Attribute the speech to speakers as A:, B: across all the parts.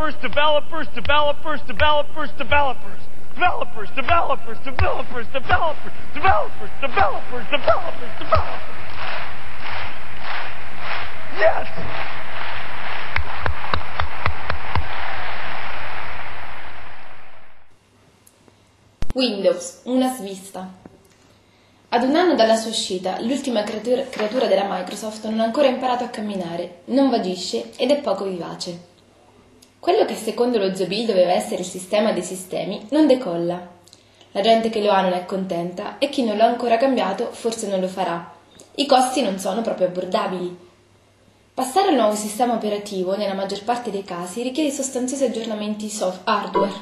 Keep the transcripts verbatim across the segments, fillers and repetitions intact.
A: developers, developers, developers, developers, developers. Developers, developers, developers, developers, developers, developers, developers, developers. Yes!
B: Windows, una svista. Ad un anno dalla sua uscita, l'ultima creatura, creatura della Microsoft non ha ancora imparato a camminare, non vagisce ed è poco vivace. Quello che secondo lo zio Bill doveva essere il sistema dei sistemi non decolla. La gente che lo ha non è contenta e chi non l'ha ancora cambiato forse non lo farà. I costi non sono proprio abbordabili. Passare al nuovo sistema operativo, nella maggior parte dei casi, richiede sostanziosi aggiornamenti soft hardware,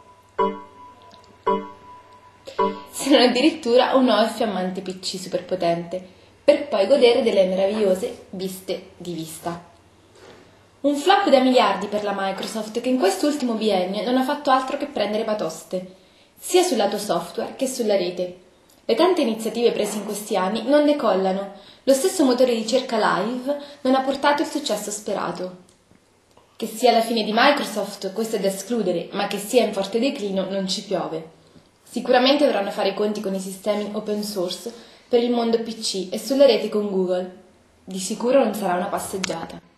B: se non addirittura un nuovo e fiammante P C superpotente, per poi godere delle meravigliose viste di vista. Un flop da miliardi per la Microsoft che in quest'ultimo biennio non ha fatto altro che prendere batoste, sia sul lato software che sulla rete. Le tante iniziative prese in questi anni non decollano, lo stesso motore di ricerca Live non ha portato il successo sperato. Che sia la fine di Microsoft, questo è da escludere, ma che sia in forte declino non ci piove. Sicuramente dovranno fare i conti con i sistemi open source per il mondo P C e sulla rete con Google. Di sicuro non sarà una passeggiata.